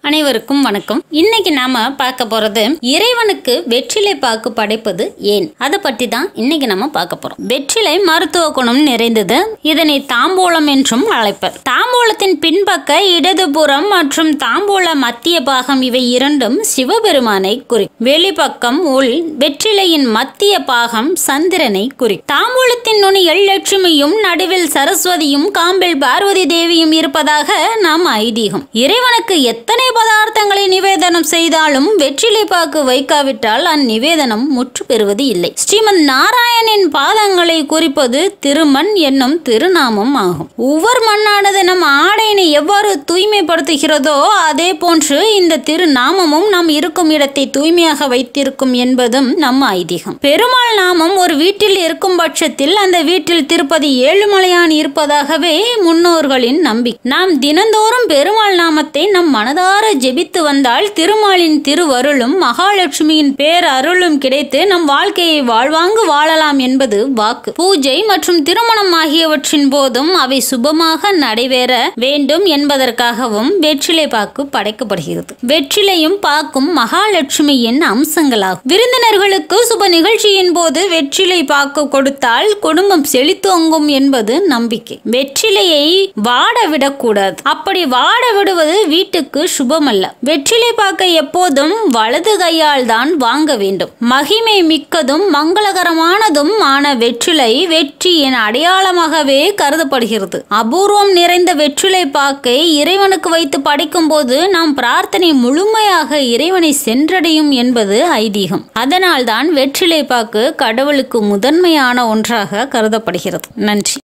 அனைவருக்கும் வணக்கம். இன்னைக்கு நாம பார்க்க போறது இறைவனுக்கு வெற்றிலை பாக்கு படைப்பது ஏன், அதை பற்றி தான் இன்னைக்கு நாம பார்க்க போறோம். வெற்றிலை மருத்துவ குணம் நிறைந்தது. இதனை தாம்பூலம் என்றும் அழைப்பர். தாம்பூலத்தின் பின்பக்க இடதுபுறம் மற்றும் தாம்பூல மத்திய பாகம் இவை இரண்டும் சிவபெருமானை குறிக்கும். வெளிப்பக்கம் உள் வெற்றிலையின் மத்திய பாகம் சந்திரனை குறிக்கும். தாம்பூலத்தின் நுனியில் லட்சுமியும் நடுவில் சரஸ்வதியும் காம்பில் பார்வதி தேவியும் இருப்பதாக நாம் ஐதீகம். இறைவனுக்கு எத்தனை பதார்த்தங்களை நிவேதனம் செய்தாலும் வெற்றிலை பாக்கு வைக்காவிட்டால் அந்நிவேதனம் முற்று பெறுவது இல்லை. ஸ்ரீமன் நாராயணின் பாதங்களை குறிப்பது திருமண் என்னும் திருநாமம் ஆகும். ஒவ்வொரு மண்ணானது நம் ஆடையினை எவ்வாறு தூய்மைப்படுத்துகிறதோ அதே போன்று இந்த திருநாமமும் நாம் இருக்கும் இடத்தை தூய்மையாக வைத்திருக்கும் என்பதும் நம் ஐதீகம். பெருமாள் நாமம் ஒரு வீட்டில் இருக்கும் பட்சத்தில் அந்த வீட்டில் திருப்பதி ஏழுமலையான் இருப்பதாகவே முன்னோர்களின் நம்பிக்கை. நாம் தினந்தோறும் பெருமாள் நாமத்தை நம் மனதார ஜெபித்து வந்தால் திருமாலின் திருவருளும் மகாலட்சுமியின் பேரருளும் கிடைத்து நம் வாழ்க்கையை வாழ்வாங்கு வாழலாம் என்பது வாக்கு. பூஜை மற்றும் திருமணம் ஆகியவற்றின் போதும் அவை சுபமாக நடைபெற வேண்டும் என்பதற்காகவும் வெற்றிலை பாக்கு படைக்கப்படுகிறது. வெற்றிலையும் பாக்கும் மகாலட்சுமியின் அம்சங்களாகும். விருந்தினர்களுக்கு சுப நிகழ்ச்சியின் போது வெற்றிலை பாக்கு கொடுத்தால் குடும்பம் செழித்தோங்கும் என்பது நம்பிக்கை. வெற்றிலையை வாட விடக்கூடாது. அப்படி வாட விடுவது வீட்டுக்கு சுபமல்ல. வெற்றிலை பாக்கை எப்போதும் வலது கையால் தான் வாங்க வேண்டும். மகிமை மிக்கதும் மங்களகரமானதும் ஆன வெற்றிலை வெற்றியின் அடையாளமாகவே கருதப்படுகிறது. அபூர்வம் நிறைந்த வெற்றிலை பாக்கை இறைவனுக்கு வைத்து படைக்கும் போது நாம் பிரார்த்தனை முழுமையாக இறைவனை சென்றடையும் என்பது ஐதீகம். அதனால் தான் வெற்றிலை பாக்கு கடவுளுக்கு முதன்மையான ஒன்றாக கருதப்படுகிறது. நன்றி.